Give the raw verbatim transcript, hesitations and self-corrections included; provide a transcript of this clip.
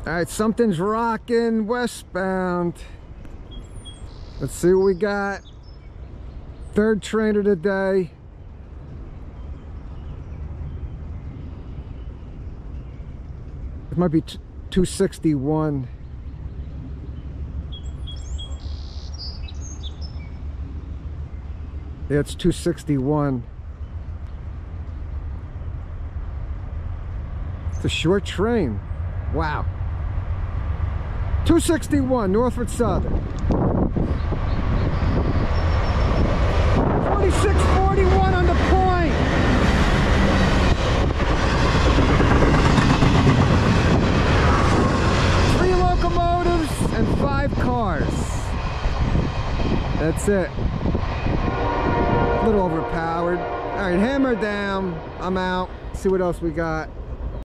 All right, something's rocking westbound. Let's see what we got. Third train of the day. It might be two sixty-one. Yeah, it's two sixty-one. It's a short train. Wow. two sixty-one, Norfolk Southern. forty-six forty-one on the point. Three locomotives and five cars. That's it. A little overpowered. All right, hammer down. I'm out. See what else we got.